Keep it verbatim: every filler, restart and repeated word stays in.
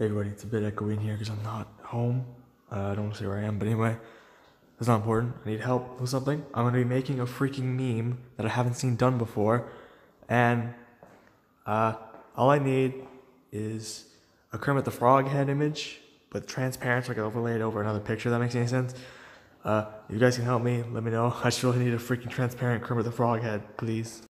Hey everybody, it's a bit echoey in here because I'm not home. Uh, I don't want to say where I am, but anyway, that's not important. I need help with something. I'm going to be making a freaking meme that I haven't seen done before. And uh, all I need is a Kermit the Frog head image, but transparent so I can overlay it over another picture, if that makes any sense. Uh, if you guys can help me, let me know. I just really need a freaking transparent Kermit the Frog head, please.